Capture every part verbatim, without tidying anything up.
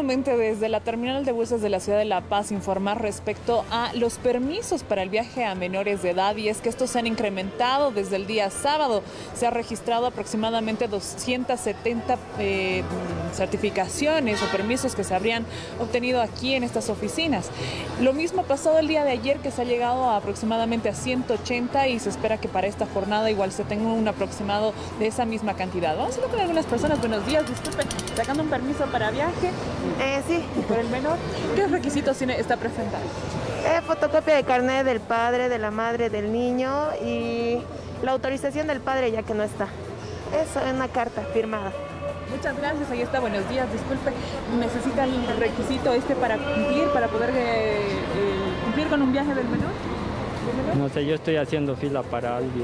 nuevamente desde la terminal de buses de la ciudad de La Paz informar respecto a los permisos para el viaje a menores de edad, y es que estos se han incrementado desde el día sábado. Se ha registrado aproximadamente doscientas setenta eh, certificaciones o permisos que se habrían obtenido aquí en estas oficinas. Lo mismo pasado el día de ayer, que se ha llegado a aproximadamente a ciento ochenta, y se espera que para esta jornada igual se tenga un aproximado de esa misma cantidad. Vamos a hablar con algunas personas. Buenos días, disculpen, sacando un permiso para viaje. Eh, sí. ¿Por el menor? ¿Qué requisitos tiene, está presentado? Eh, fotocopia de carnet del padre, de la madre, del niño y la autorización del padre ya que no está. Eso es una carta firmada. Muchas gracias, ahí está. Buenos días, disculpe, ¿necesita el requisito este para cumplir, para poder eh, eh, cumplir con un viaje del menor? ¿Del menor? No sé, yo estoy haciendo fila para alguien.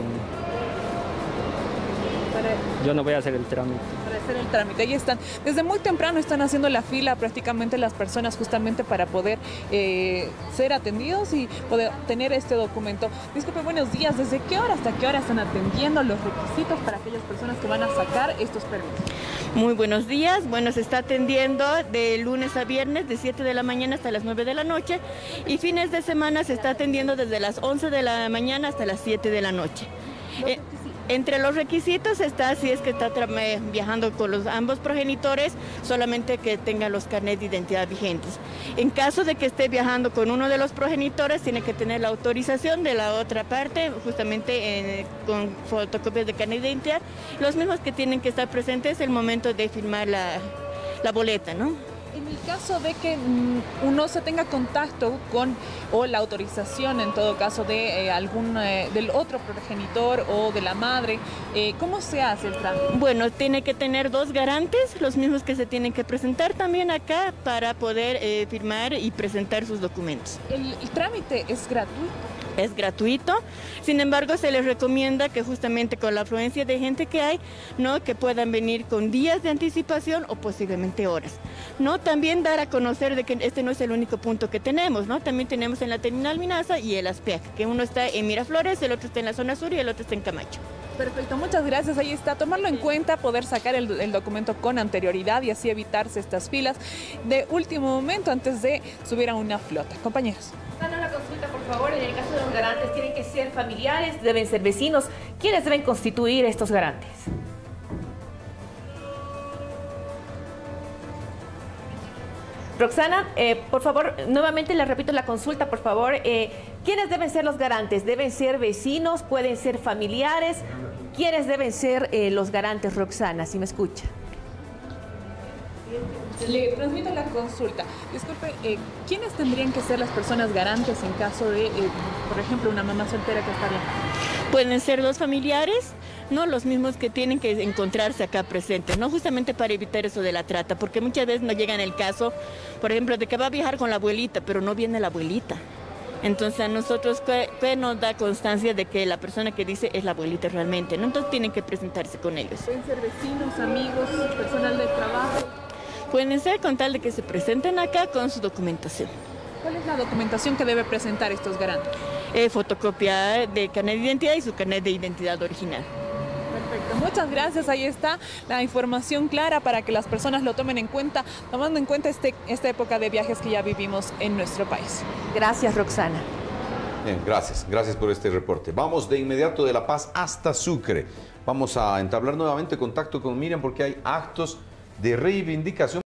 Para... Yo no voy a hacer el trámite. Para hacer el trámite, ahí están. Desde muy temprano están haciendo la fila prácticamente las personas justamente para poder eh, ser atendidos y poder tener este documento. Disculpe, buenos días, ¿desde qué hora hasta qué hora están atendiendo los requisitos para aquellas personas que van a sacar estos permisos? Muy buenos días. Bueno, se está atendiendo de lunes a viernes de siete de la mañana hasta las nueve de la noche, y fines de semana se está atendiendo desde las once de la mañana hasta las siete de la noche. Eh, entre los requisitos está, si es que está viajando con los ambos progenitores, solamente que tenga los carnets de identidad vigentes. En caso de que esté viajando con uno de los progenitores, tiene que tener la autorización de la otra parte, justamente en, con fotocopias de carnet de identidad. Los mismos que tienen que estar presentes el momento de firmar la, la boleta, ¿no? En el caso de que uno se tenga contacto con, o la autorización en todo caso de eh, algún eh, del otro progenitor o de la madre, eh, ¿cómo se hace el trámite? Bueno, tiene que tener dos garantes, los mismos que se tienen que presentar también acá para poder eh, firmar y presentar sus documentos. ¿El, el trámite es gratuito? Es gratuito, sin embargo se les recomienda que justamente con la afluencia de gente que hay, ¿no?, que puedan venir con días de anticipación o posiblemente horas, ¿no? También dar a conocer de que este no es el único punto que tenemos, ¿no? También tenemos en la terminal Minaza y el Aspeac, que uno está en Miraflores, el otro está en la zona sur y el otro está en Camacho. Perfecto, muchas gracias. Ahí está, tomarlo en cuenta, poder sacar el, el documento con anterioridad y así evitarse estas filas de último momento antes de subir a una flota. Compañeros. Dando una consulta, por favor. En el caso de los garantes, ¿tienen que ser familiares? ¿Deben ser vecinos? ¿Quiénes deben constituir estos garantes? Roxana, eh, por favor, nuevamente le repito la consulta, por favor. Eh, ¿Quiénes deben ser los garantes? ¿Deben ser vecinos? ¿Pueden ser familiares? ¿Quiénes deben ser eh, los garantes, Roxana, si me escucha? Le transmito la consulta. Disculpe, eh, ¿quiénes tendrían que ser las personas garantes en caso de, eh, por ejemplo, una mamá soltera que está viajando? Pueden ser dos familiares, ¿no?, los mismos que tienen que encontrarse acá presentes, ¿no?, justamente para evitar eso de la trata, porque muchas veces nos llega en el caso, por ejemplo, de que va a viajar con la abuelita, pero no viene la abuelita. Entonces a nosotros ¿qué, qué nos da constancia de que la persona que dice es la abuelita realmente, ¿no? Entonces tienen que presentarse con ellos. ¿Pueden ser vecinos, amigos, personal de trabajo? Pueden ser con tal de que se presenten acá con su documentación. ¿Cuál es la documentación que debe presentar estos garantes? Eh, fotocopia de carnet de identidad y su carnet de identidad original. Perfecto, muchas gracias. Ahí está la información clara para que las personas lo tomen en cuenta, tomando en cuenta este, esta época de viajes que ya vivimos en nuestro país. Gracias, Roxana. Bien, gracias, gracias por este reporte. Vamos de inmediato de La Paz hasta Sucre. Vamos a entablar nuevamente contacto con Miriam porque hay actos de reivindicación.